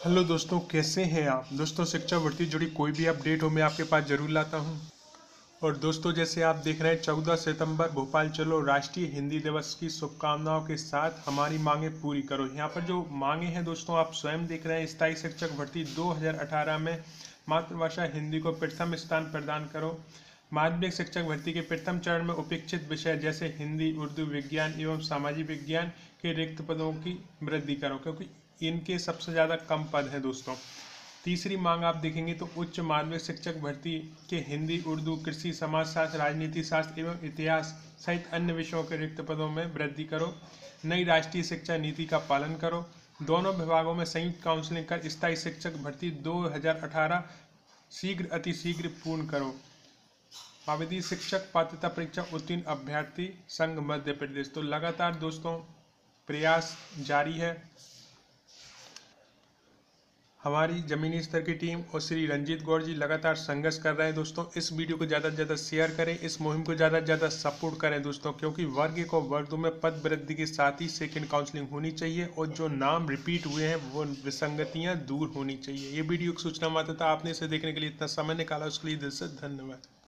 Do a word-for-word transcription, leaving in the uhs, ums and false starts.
Hello दोस्तों, कैसे हैं आप। दोस्तों, शिक्षा भर्ती जुड़ी कोई भी अपडेट हो मैं आपके पास जरूर लाता हूं। और दोस्तों, जैसे आप देख रहे हैं, चौदह सितंबर भोपाल चलो राष्ट्रीय हिंदी दिवस की शुभकामनाओं के साथ हमारी मांगे पूरी करो। यहाँ पर जो मांगे हैं दोस्तों, आप स्वयं देख रहे हैं। स्थायी शिक्षक भर्ती दो हज़ार अठारह में मातृभाषा हिंदी को प्रथम स्थान प्रदान करो। माध्यमिक शिक्षक भर्ती के प्रथम चरण में उपेक्षित विषय जैसे हिंदी, उर्दू, विज्ञान एवं सामाजिक विज्ञान के रिक्त पदों की वृद्धि करो, क्योंकि इनके सबसे ज़्यादा कम पद हैं दोस्तों। तीसरी मांग आप देखेंगे तो उच्च माध्यमिक शिक्षक भर्ती के हिंदी, उर्दू, कृषि, समाजशास्त्र, राजनीति शास्त्र एवं इतिहास सहित अन्य विषयों के रिक्त पदों में वृद्धि करो। नई राष्ट्रीय शिक्षा नीति का पालन करो। दोनों विभागों में संयुक्त काउंसलिंग कर स्थायी शिक्षक भर्ती दो हज़ार अठारह शीघ्र अतिशीघ्र पूर्ण करो। आवेदी शिक्षक पात्रता परीक्षा उत्तीर्ण अभ्यर्थी संघ मध्य प्रदेश। तो लगातार दोस्तों प्रयास जारी है। हमारी जमीनी स्तर की टीम और श्री रंजीत गौड़ जी लगातार संघर्ष कर रहे हैं दोस्तों। इस वीडियो को ज़्यादा से ज़्यादा शेयर करें, इस मुहिम को ज़्यादा से ज़्यादा सपोर्ट करें दोस्तों, क्योंकि वर्ग को वर्ग में पद वृद्धि के साथ ही सेकंड काउंसलिंग होनी चाहिए और जो नाम रिपीट हुए हैं वो विसंगतियां दूर होनी चाहिए। ये वीडियो की सूचना मात्र था। आपने इसे देखने के लिए इतना समय निकाला, उसके लिए दिल से धन्यवाद।